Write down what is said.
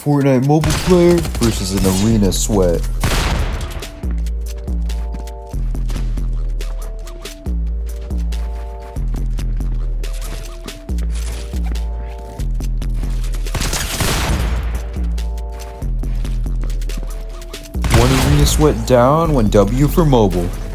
Fortnite mobile player versus an arena sweat. One arena sweat down, one W for mobile.